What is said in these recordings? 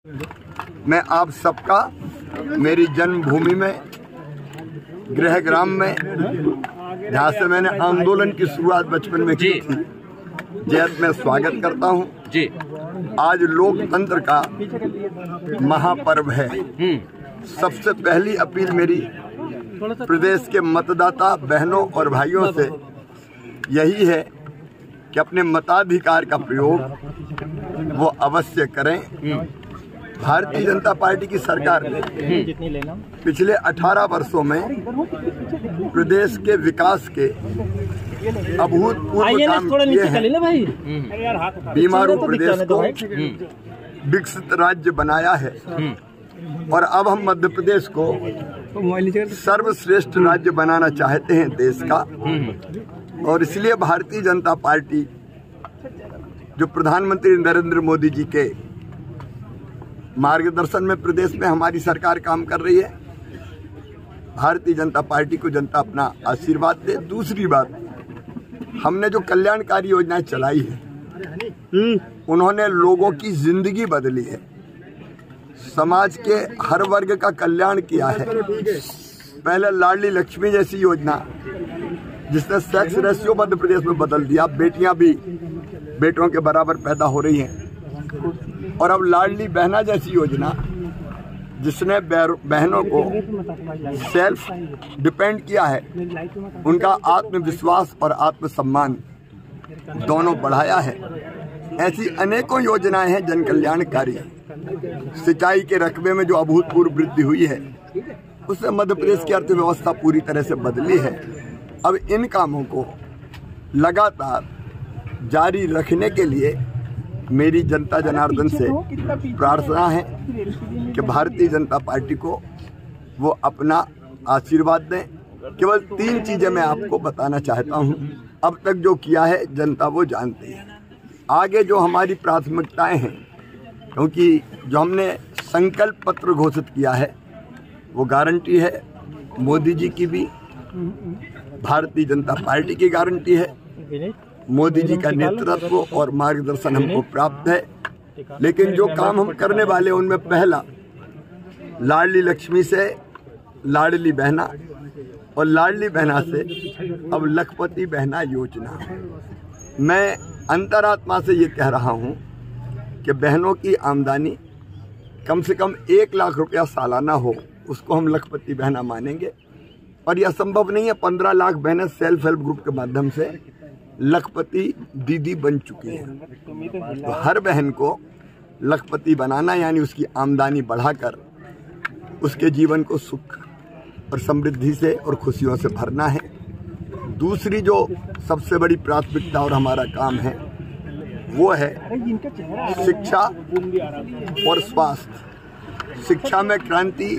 मैं आप सबका मेरी जन्मभूमि में गृह ग्राम में जहाँ से मैंने आंदोलन की शुरुआत बचपन में की थी जैत में स्वागत करता हूँ जी। आज लोकतंत्र का महापर्व है। सबसे पहली अपील मेरी प्रदेश के मतदाता बहनों और भाइयों से यही है कि अपने मताधिकार का प्रयोग वो अवश्य करें। भारतीय जनता पार्टी की सरकार ने पिछले 18 वर्षों में प्रदेश के विकास के अभूतपूर्व काम किए हैं। बीमारू प्रदेश को विकसित राज्य बनाया है और अब हम मध्य प्रदेश को सर्वश्रेष्ठ राज्य बनाना चाहते हैं देश का। और इसलिए भारतीय जनता पार्टी जो प्रधानमंत्री नरेंद्र मोदी जी के मार्गदर्शन में प्रदेश में हमारी सरकार काम कर रही है, भारतीय जनता पार्टी को जनता अपना आशीर्वाद दे। दूसरी बात, हमने जो कल्याणकारी योजनाएं चलाई है उन्होंने लोगों की जिंदगी बदली है, समाज के हर वर्ग का कल्याण किया है। पहले लाडली लक्ष्मी जैसी योजना जिसने सेक्स रेशियो मध्य प्रदेश में बदल दिया, बेटियां भी बेटों के बराबर पैदा हो रही हैं। और अब लाडली बहना जैसी योजना जिसने बहनों को सेल्फ डिपेंड किया है, उनका आत्मविश्वास और आत्मसम्मान दोनों बढ़ाया है। ऐसी अनेकों योजनाएं हैं जन कल्याणकारी। सिंचाई के रकबे में जो अभूतपूर्व वृद्धि हुई है उससे मध्य प्रदेश की अर्थव्यवस्था पूरी तरह से बदली है। अब इन कामों को लगातार जारी रखने के लिए मेरी जनता जनार्दन से प्रार्थना है कि भारतीय जनता पार्टी को वो अपना आशीर्वाद दें। केवल 3 चीजें मैं आपको बताना चाहता हूं। अब तक जो किया है जनता वो जानती है। आगे जो हमारी प्राथमिकताएं हैं, क्योंकि जो हमने संकल्प पत्र घोषित किया है वो गारंटी है मोदी जी की भी, भारतीय जनता पार्टी की गारंटी है। मोदी जी का नेतृत्व और मार्गदर्शन हमको प्राप्त है। लेकिन जो काम हम करने वाले उनमें पहला लाडली लक्ष्मी से लाडली बहना और लाडली बहना से अब लखपति बहना योजना। मैं अंतरात्मा से ये कह रहा हूँ कि बहनों की आमदनी कम से कम 1 लाख रुपया सालाना हो, उसको हम लखपति बहना मानेंगे। और यह संभव नहीं है। 15 लाख बहनें सेल्फ हेल्प ग्रुप के माध्यम से लखपति दीदी बन चुकी हैं। तो हर बहन को लखपति बनाना यानी उसकी आमदनी बढ़ाकर उसके जीवन को सुख और समृद्धि से और खुशियों से भरना है। दूसरी जो सबसे बड़ी प्राथमिकता और हमारा काम है वो है शिक्षा और स्वास्थ्य। शिक्षा में क्रांति,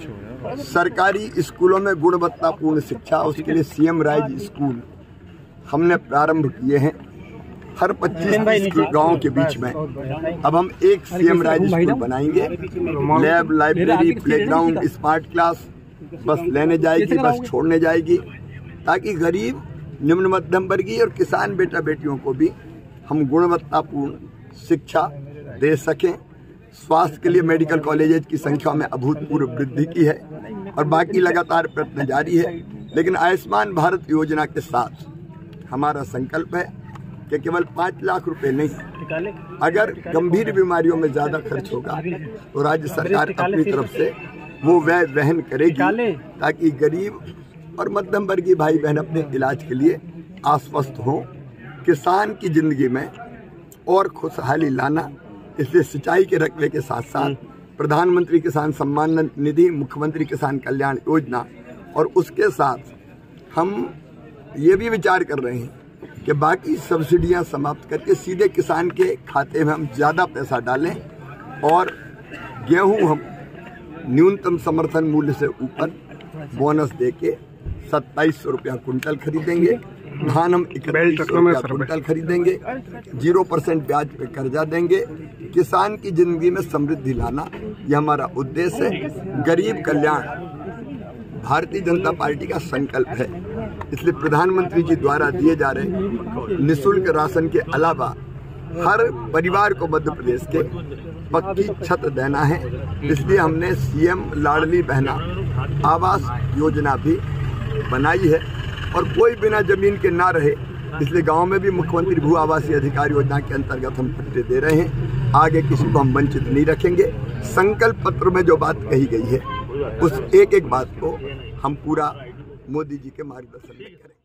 सरकारी स्कूलों में गुणवत्तापूर्ण शिक्षा, उसके लिए सीएम राइज स्कूल हमने प्रारंभ किए हैं हर 25 गांव के बीच में। अब हम एक सीएम राइज स्कूल बनाएंगे। Lab, library, playground, smart class, bus लेने जाएगी, बस छोड़ने जाएगी, ताकि गरीब, निम्न मध्यम वर्गीय और किसान बेटा बेटियों को भी हम गुणवत्तापूर्ण शिक्षा दे सकें। स्वास्थ्य के लिए मेडिकल कॉलेजेस की संख्या में अभूतपूर्व वृद्धि की है और बाकी लगातार प्रयत्न जारी है। लेकिन आयुष्मान भारत योजना के साथ हमारा संकल्प है कि केवल 5 लाख रुपए नहीं, अगर गंभीर बीमारियों में ज्यादा खर्च होगा तो राज्य सरकार अपनी तरफ से वो व्यय वहन करेगी, ताकि गरीब और मध्यम वर्गीय भाई बहन अपने इलाज के लिए आश्वस्त हों। किसान की जिंदगी में और खुशहाली लाना, इसलिए सिंचाई के रकबे के साथ साथ प्रधानमंत्री किसान सम्मान निधि, मुख्यमंत्री किसान कल्याण योजना, और उसके साथ हम ये भी विचार कर रहे हैं कि बाकी सब्सिडियां समाप्त करके सीधे किसान के खाते में हम ज़्यादा पैसा डालें और गेहूं हम न्यूनतम समर्थन मूल्य से ऊपर बोनस देके 2700 रुपया कुंटल खरीदेंगे। धान हम 3100 रुपया कुंटल खरीदेंगे। 0% ब्याज पे कर्जा देंगे। किसान की जिंदगी में समृद्धि लाना यह हमारा उद्देश्य है। गरीब कल्याण भारतीय जनता पार्टी का संकल्प है। इसलिए प्रधानमंत्री जी द्वारा दिए जा रहे निःशुल्क राशन के अलावा हर परिवार को मध्य प्रदेश के पक्की छत देना है। इसलिए हमने सीएम लाडली बहना आवास योजना भी बनाई है और कोई बिना जमीन के ना रहे, इसलिए गांव में भी मुख्यमंत्री भू आवासीय अधिकार योजना के अंतर्गत हम पट्टे दे रहे हैं। आगे किसी को हम वंचित नहीं रखेंगे। संकल्प पत्र में जो बात कही गई है उस एक एक बात को हम पूरा मोदी जी के मार्गदर्शन में करेंगे।